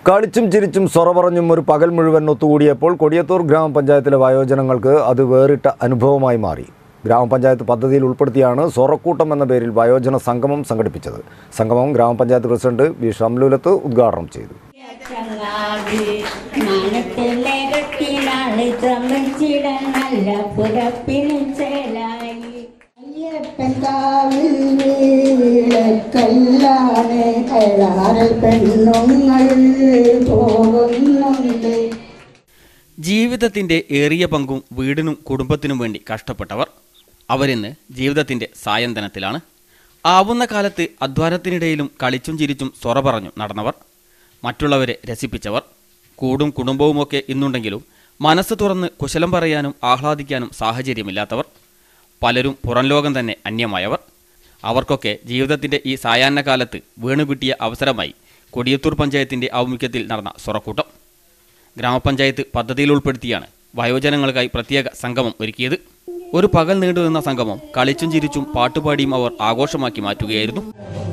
കളിച്ചും ചിരിച്ചും സൊറ പറഞ്ഞും ഒരു പകൽ മുഴുവൻ ഒത്തുകൂടിയപ്പോൾ കൊടിയത്തൂർ ഗ്രാമപഞ്ചായത്തിലെ വയോജനങ്ങൾക്ക് അത് വേറിട്ട അനുഭവമായി മാറി. ഗ്രാമപഞ്ചായത്ത് പദ്ധതിയിൽ ഉൾപ്പെടുത്തിയാണ് സൊറക്കൂട്ടം എന്ന പേരിൽ വയോജന സംഗമം സംഘടിപ്പിച്ചത്. സംഗമം ഗ്രാമപഞ്ചായത്ത് പ്രസിഡന്റ് വി ഷംലൂലത്ത് ഉദ്ഘാടനം ചെയ്തു. ജീവിതത്തിൻ്റെ ഏറിയ പങ്കും വീടിനും കുടുംബത്തിനും വേണ്ടി കഷ്ടപ്പെട്ടവർ. അവരിന്ന് ജീവിതത്തിൻ്റെ സായന്തനത്തിലാണ്. ആവുന്ന കാലത്ത് അധ്വാനത്തിനിടയിലും കളിച്ചും ചിരിച്ചും സൊറ പറഞ്ഞും നടന്നവർ, മറ്റുള്ളവരെ രസിപ്പിച്ചവർ. കൂടും കുടുംബവുമൊക്കെ ഇന്നുണ്ടെങ്കിലും മനസ്സ് തുറന്ന് കുശലം പറയാനും ആഹ്ലാദിക്കാനും സാഹചര്യമില്ലാത്തവർ, പലരും പുറം ലോകം തന്നെ അന്യമായവർ. അവർക്കൊക്കെ ജീവിതത്തിൻ്റെ ഈ സായാഹ്ന കാലത്ത് വീണുകിട്ടിയ അവസരമായി കൊടിയത്തൂർ പഞ്ചായത്തിൻ്റെ ആഭിമുഖ്യത്തിൽ നടന്ന സൊറക്കൂട്ടം. ഗ്രാമപഞ്ചായത്ത് പദ്ധതിയിൽ ഉൾപ്പെടുത്തിയാണ് വയോജനങ്ങൾക്കായി പ്രത്യേക സംഗമം ഒരുക്കിയത്. ഒരു പകൽ നീണ്ടുനിന്ന സംഗമം കളിച്ചും ചിരിച്ചും പാട്ടുപാടിയും അവർ ആഘോഷമാക്കി മാറ്റുകയായിരുന്നു.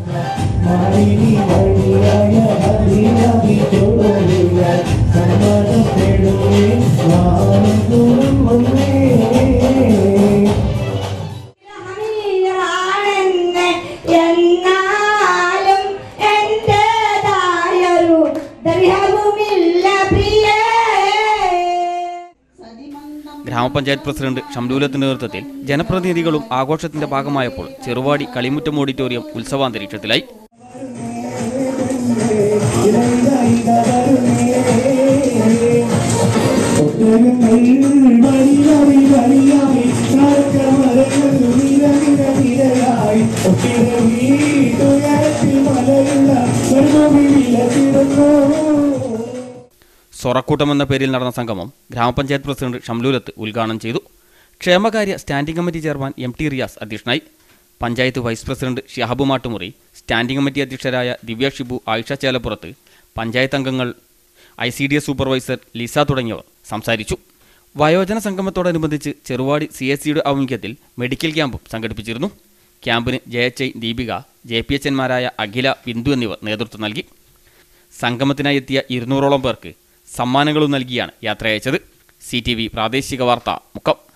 ഗ്രാമപഞ്ചായത്ത് പ്രസിഡന്റ് ഷംലൂലത്തിന്റെ നേതൃത്വത്തിൽ ജനപ്രതിനിധികളും ആഘോഷത്തിന്റെ ഭാഗമായപ്പോൾ ചെറുവാടി കളിമുറ്റം ഓഡിറ്റോറിയം ഉത്സവാന്തരീക്ഷത്തിലായി. സൊറക്കൂട്ടം എന്ന പേരിൽ നടന്ന സംഗമം ഗ്രാമപഞ്ചായത്ത് പ്രസിഡന്റ് ഷംലൂലത്ത് ഉദ്ഘാടനം ചെയ്തു. ക്ഷേമകാര്യ standing committee chairman MT Riyas അധ്യക്ഷനായി. Panchayat vice president Shihab Mattumuri, standing committee അധ്യക്ഷരായ ദിവ്യ ഷിബു, ആയിഷ ചേലപ്പുറത്ത്, പഞ്ചായത്ത് അംഗങ്ങൾ, ICDS സൂപ്പർവൈസർ ലിസ തുടങ്ങിയവർ സംസാരിച്ചു. വയോജന സംഗമത്തോടനുബന്ധിച്ച് ചെറുവാടി CSCയുടെ ആഭിമുഖ്യത്തിൽ മെഡിക്കൽ ക്യാമ്പും സംഘടിപ്പിച്ചിരുന്നു. ക്യാമ്പിന് JHI ദീപിക, JPHന്മാരായ അഖില, ബിന്ദു എന്നിവർ നേതൃത്വം നൽകി. സംഗമത്തിനായി എത്തിയ 200ഓളം പേർക്ക് സമ്മാനങ്ങളും നൽകിയാണ് യാത്രയച്ചത്. CTV പ്രാദേശിക വാർത്ത മുക്കം.